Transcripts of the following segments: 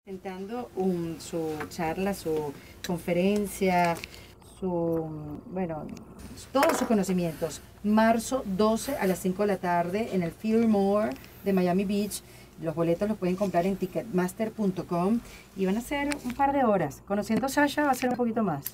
Presentando su charla, su conferencia, bueno, todos sus conocimientos. Marzo 12 a las 5 de la tarde en el Fillmore de Miami Beach. Los boletos los pueden comprar en ticketmaster.com y van a ser un par de horas. Conociendo a Sasha va a ser un poquito más.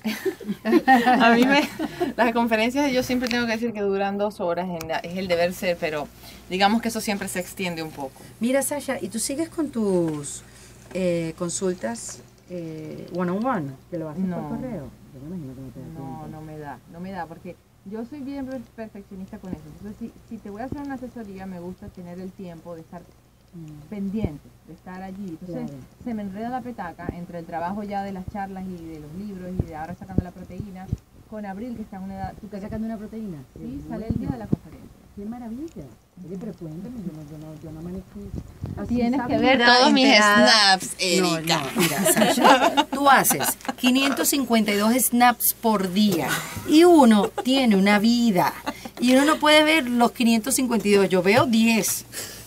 A mí las conferencias yo siempre tengo que decir que duran 2 horas, es el deber ser, pero digamos que eso siempre se extiende un poco. Mira, Sasha, ¿y tú sigues con tus consultas one-on-one? ¿Que lo haces por correo? Yo me imagino que no te da tiempo. No me da, porque yo soy bien perfeccionista con eso. Entonces, si te voy a hacer una asesoría, me gusta tener el tiempo de estar pendiente, de estar allí. Entonces, Claro. se me enreda la petaca entre el trabajo ya de las charlas y de los libros y de ahora sacando la proteína, con Abril, que está en una edad... ¿Tú estás sacando una proteína? Sí, sale el día de la conferencia. ¡Qué maravilla! Oye, pero cuéntame, yo no amanecí así, Tienes que sabida, ver todos mis enterada. snaps, Erika. No, mira, Sasha, tú haces 552 snaps por día y uno tiene una vida y uno no puede ver los 552, yo veo 10.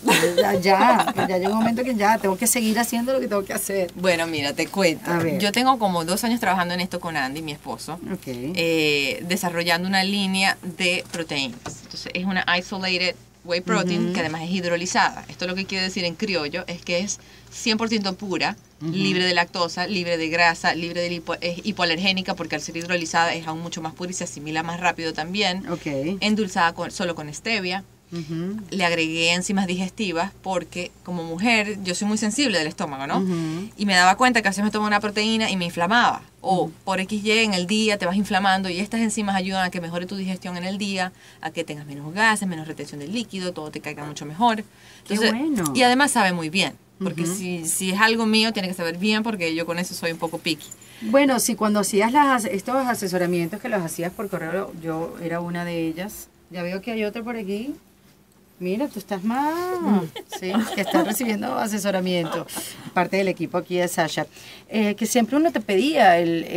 Ya llega un momento que ya tengo que seguir haciendo lo que tengo que hacer. Bueno, mira, te cuento. A ver. Yo tengo como 2 años trabajando en esto con Andy, mi esposo, desarrollando una línea de proteínas. Entonces, es una isolated whey protein que además es hidrolizada. Esto lo que quiere decir en criollo es que es 100% pura, libre de lactosa, libre de grasa, libre de es hipoalergénica porque al ser hidrolizada es aún mucho más pura y se asimila más rápido también. Endulzada solo con stevia. Le agregué enzimas digestivas porque como mujer yo soy muy sensible del estómago, ¿no? Y me daba cuenta que a veces me tomaba una proteína y me inflamaba. O por XY en el día te vas inflamando y estas enzimas ayudan a que mejore tu digestión en el día, a que tengas menos gases, menos retención del líquido, todo te caiga mucho mejor. Entonces, ¡qué bueno! Y además sabe muy bien, porque si es algo mío tiene que saber bien porque yo con eso soy un poco picky. Bueno, sí, cuando hacías estos asesoramientos que los hacías por correo, yo era una de ellas. Ya veo que hay otro por aquí. Mira, tú estás más, sí, que estás recibiendo asesoramiento, parte del equipo aquí de Sasha, que siempre uno te pedía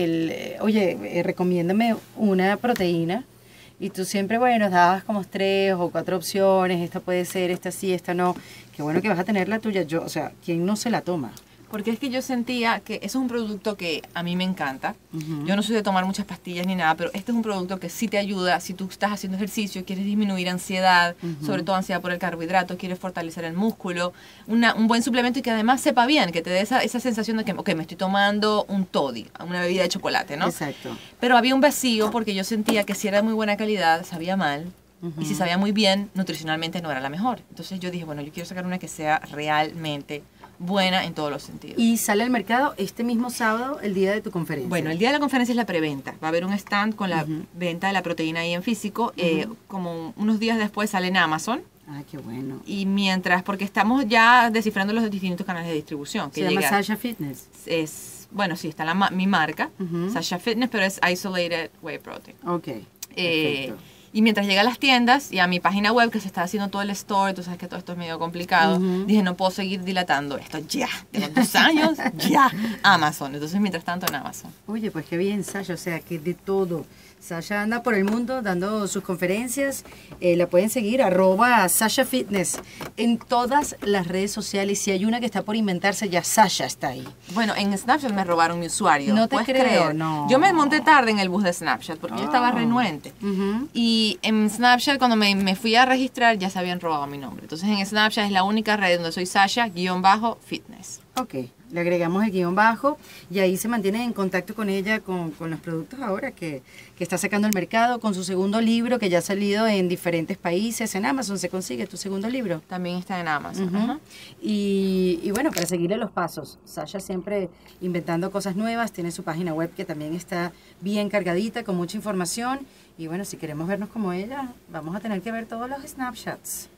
oye, recomiéndame una proteína, y tú siempre, bueno, dabas como 3 o 4 opciones, esta puede ser, esta sí, esta no, qué bueno que vas a tener la tuya, o sea, ¿quién no se la toma? Porque es que yo sentía que eso es un producto que a mí me encanta. Yo no soy de tomar muchas pastillas ni nada, pero este es un producto que sí te ayuda si tú estás haciendo ejercicio, quieres disminuir ansiedad, sobre todo ansiedad por el carbohidrato, quieres fortalecer el músculo, un buen suplemento y que además sepa bien, que te dé esa sensación de que, ok, me estoy tomando un toddy, una bebida de chocolate, ¿no? Exacto. Pero había un vacío porque yo sentía que si era de muy buena calidad, sabía mal. Y si sabía muy bien, nutricionalmente no era la mejor. Entonces yo dije, bueno, yo quiero sacar una que sea realmente buena en todos los sentidos. Y sale al mercado este mismo sábado, el día de tu conferencia. Bueno, el día de la conferencia es la preventa. Va a haber un stand con la venta de la proteína ahí en físico. Como unos días después sale en Amazon. Ah, qué bueno. Y mientras, porque estamos ya descifrando los distintos canales de distribución. Se llama Sasha Fitness. Bueno, sí, está mi marca, Sasha Fitness, pero es Isolated Whey Protein. Ok, perfecto. Y mientras llega a las tiendas y a mi página web, que se está haciendo todo el store, tú sabes que todo esto es medio complicado, dije, no puedo seguir dilatando esto, ya, tengo 2 años, ya, Amazon. Entonces, mientras tanto, en Amazon. Oye, pues qué bien, Sasha, o sea, que de todo. Sasha anda por el mundo dando sus conferencias, la pueden seguir, @Sasha Fitness, en todas las redes sociales. Si hay una que está por inventarse, ya Sasha está ahí. Bueno, en Snapchat me robaron mi usuario. No te ¿puedes creo, creer? no. Yo me monté tarde en el bus de Snapchat porque yo estaba renuente. Y en Snapchat, cuando me fui a registrar, ya se habían robado mi nombre. Entonces, en Snapchat es la única red donde soy Sasha_Fitness. Ok, le agregamos el guión bajo y ahí se mantiene en contacto con ella, con los productos ahora que está sacando al mercado, con su segundo libro que ya ha salido en diferentes países. En Amazon se consigue tu segundo libro. También está en Amazon. Y bueno, para seguirle los pasos, Sasha siempre inventando cosas nuevas, tiene su página web que también está bien cargadita, con mucha información. Y bueno, si queremos vernos como ella, vamos a tener que ver todos los Snapchats.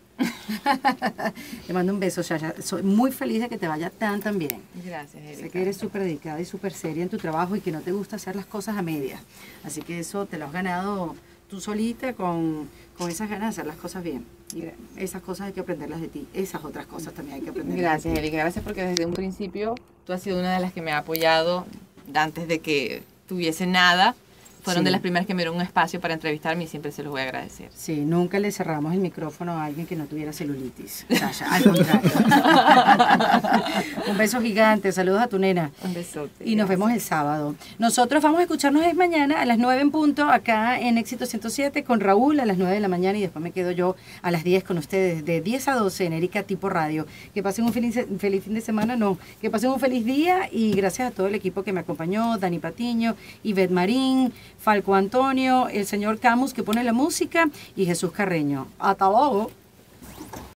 Te mando un beso, Sasha. Soy muy feliz de que te vaya tan bien. Gracias, Erika. Sé que eres súper dedicada y súper seria en tu trabajo y que no te gusta hacer las cosas a medias. Así que eso te lo has ganado tú solita con esas ganas de hacer las cosas bien. Y esas cosas hay que aprenderlas de ti. Esas otras cosas también hay que aprenderlas. Gracias, Erika. Gracias porque desde un principio tú has sido una de las que me ha apoyado antes de que tuviese nada. fueron de las primeras que me dieron un espacio para entrevistarme y siempre se los voy a agradecer. Sí, nunca le cerramos el micrófono a alguien que no tuviera celulitis, Sasha, al contrario. Un beso gigante, saludos a tu nena. Un besote. Y nos vemos el sábado. Nosotros vamos a escucharnos mañana a las 9 en punto, acá en Éxito 107, con Raúl a las 9 de la mañana, y después me quedo yo a las 10 con ustedes, de 10 a 12 en Erika Tipo Radio. Que pasen un feliz fin de semana, que pasen un feliz día, y gracias a todo el equipo que me acompañó, Dani Patiño, Ivette Marín, Falco Antonio, el señor Camus que pone la música, y Jesús Carreño. Hasta luego.